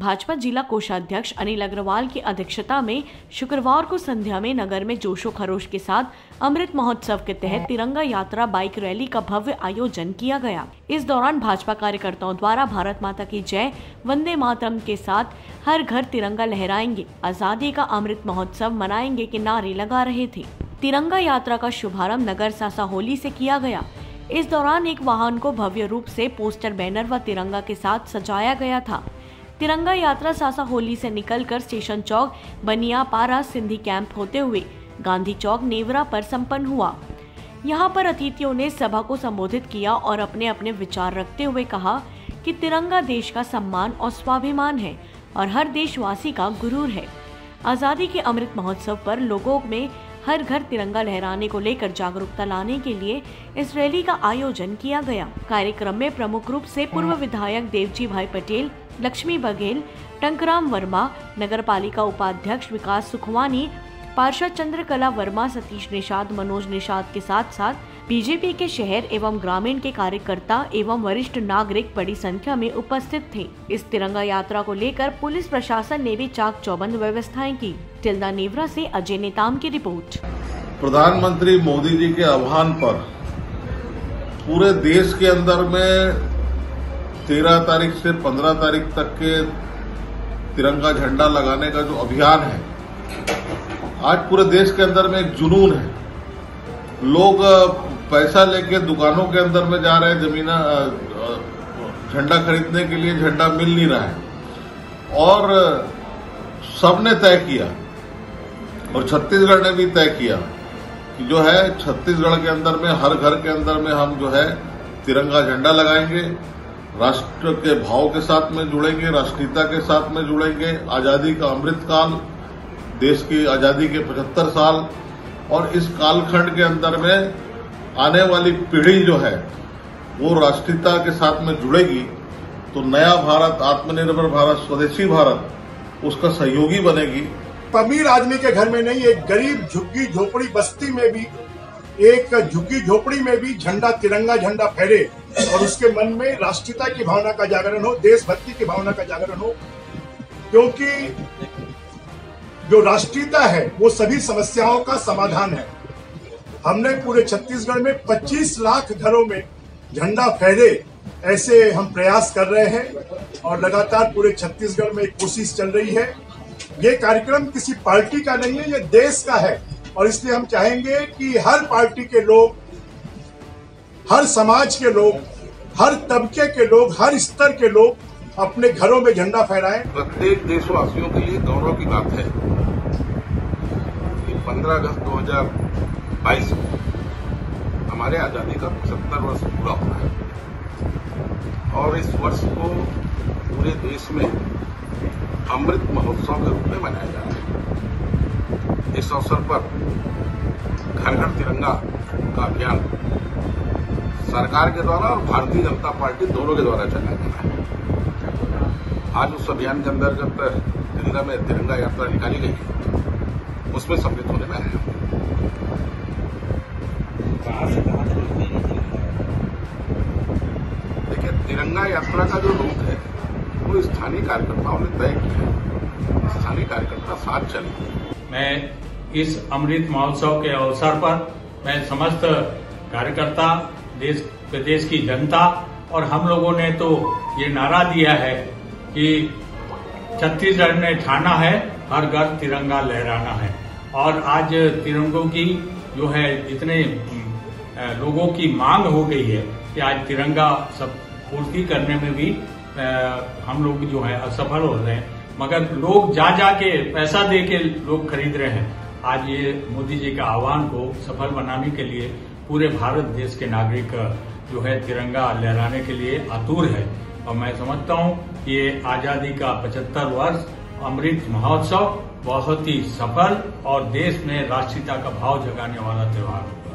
भाजपा जिला कोषाध्यक्ष अनिल अग्रवाल की अध्यक्षता में शुक्रवार को संध्या में नगर में जोशो खरोश के साथ अमृत महोत्सव के तहत तिरंगा यात्रा बाइक रैली का भव्य आयोजन किया गया। इस दौरान भाजपा कार्यकर्ताओं द्वारा भारत माता की जय, वंदे मातरम के साथ हर घर तिरंगा लहराएंगे, आजादी का अमृत महोत्सव मनाएंगे के नारे लगा रहे थे। तिरंगा यात्रा का शुभारंभ नगर सासाहोली से किया गया। इस दौरान एक वाहन को भव्य रूप से पोस्टर, बैनर व तिरंगा के साथ सजाया गया था। तिरंगा यात्रा सासाहोली से निकलकर स्टेशन चौक, बनियापारा, सिंधी कैंप होते हुए गांधी चौक, नेवरा पर संपन्न हुआ। यहां पर अतिथियों ने सभा को संबोधित किया और अपने अपने विचार रखते हुए कहा कि तिरंगा देश का सम्मान और स्वाभिमान है और हर देशवासी का गुरूर है। आजादी के अमृत महोत्सव पर लोगों में हर घर तिरंगा लहराने को लेकर जागरूकता लाने के लिए इस रैली का आयोजन किया गया। कार्यक्रम में प्रमुख रूप से पूर्व विधायक देवजी भाई पटेल, लक्ष्मी बघेल, टंकराम वर्मा, नगरपालिका उपाध्यक्ष विकास सुखवानी, पार्षद चंद्रकला वर्मा, सतीश निषाद, मनोज निषाद के साथ साथ बीजेपी के शहर एवं ग्रामीण के कार्यकर्ता एवं वरिष्ठ नागरिक बड़ी संख्या में उपस्थित थे। इस तिरंगा यात्रा को लेकर पुलिस प्रशासन ने भी चाक चौबंद व्यवस्थाएं की। तिल्दा नेवरा से अजय नेताम की रिपोर्ट। प्रधानमंत्री मोदी जी के आह्वान पर पूरे देश के अंदर में 13 तारीख से 15 तारीख तक के तिरंगा झंडा लगाने का जो अभियान है, आज पूरे देश के अंदर में एक जुनून है। लोग पैसा लेके दुकानों के अंदर में जा रहे हैं, जमीना झंडा खरीदने के लिए, झंडा मिल नहीं रहा है। और सबने तय किया और छत्तीसगढ़ ने भी तय किया कि जो है छत्तीसगढ़ के अंदर में हर घर के अंदर में हम जो है तिरंगा झंडा लगाएंगे, राष्ट्र के भाव के साथ में जुड़ेंगे, राष्ट्रीयता के साथ में जुड़ेंगे। आजादी का अमृत काल, देश की आजादी के 75 साल और इस कालखंड के अंदर में आने वाली पीढ़ी जो है वो राष्ट्रीयता के साथ में जुड़ेगी तो नया भारत, आत्मनिर्भर भारत, स्वदेशी भारत उसका सहयोगी बनेगी। अमीर आदमी के घर में नहीं, एक गरीब झुग्गी झोपड़ी बस्ती में भी, एक झुग्गी झोपड़ी में भी झंडा, तिरंगा झंडा फहरे और उसके मन में राष्ट्रीयता की भावना का जागरण हो, देशभक्ति की भावना का जागरण हो। क्योंकि जो राष्ट्रीयता है वो सभी समस्याओं का समाधान है। हमने पूरे छत्तीसगढ़ में 25 लाख घरों में झंडा फहरे, ऐसे हम प्रयास कर रहे हैं और लगातार पूरे छत्तीसगढ़ में एक कोशिश चल रही है। ये कार्यक्रम किसी पार्टी का नहीं है, ये देश का है और इसलिए हम चाहेंगे कि हर पार्टी के लोग, हर समाज के लोग, हर तबके के लोग, हर स्तर के लोग अपने घरों में झंडा फहराएं। प्रत्येक देशवासियों के लिए गौरव की बात है कि 15 अगस्त 2022 हमारे आजादी का 75 वर्ष पूरा हुआ है और इस वर्ष को पूरे देश में अमृत महोत्सव के रूप में मनाया जा रहा है। इस अवसर पर घर घर तिरंगा का अभियान सरकार के द्वारा और भारतीय जनता पार्टी दोनों के द्वारा चलाया जा रहा है। आज उस अभियान के अंतर्गत तिल्दा में तिरंगा यात्रा निकाली गई, उसमें सम्मिलित होने में आया। देखिए, तिरंगा यात्रा का जो रूट है वो स्थानीय कार्यकर्ताओं ने तय किया है, स्थानीय कार्यकर्ता साथ चले। मैं इस अमृत महोत्सव के अवसर पर मैं समस्त कार्यकर्ता, देश प्रदेश की जनता और हम लोगों ने तो ये नारा दिया है कि छत्तीसगढ़ ने ठाना है हर घर तिरंगा लहराना है। और आज तिरंगों की जो है जितने लोगों की मांग हो गई है कि आज तिरंगा सब पूर्ति करने में भी हम लोग जो है असफल हो रहे हैं, मगर लोग जा के पैसा दे के लोग खरीद रहे हैं। आज ये मोदी जी का आह्वान को सफल बनाने के लिए पूरे भारत देश के नागरिक जो है तिरंगा लहराने के लिए आतुर है और मैं समझता हूं कि ये आजादी का 75 वर्ष अमृत महोत्सव बहुत ही सफल और देश में राष्ट्रीयता का भाव जगाने वाला त्योहार है।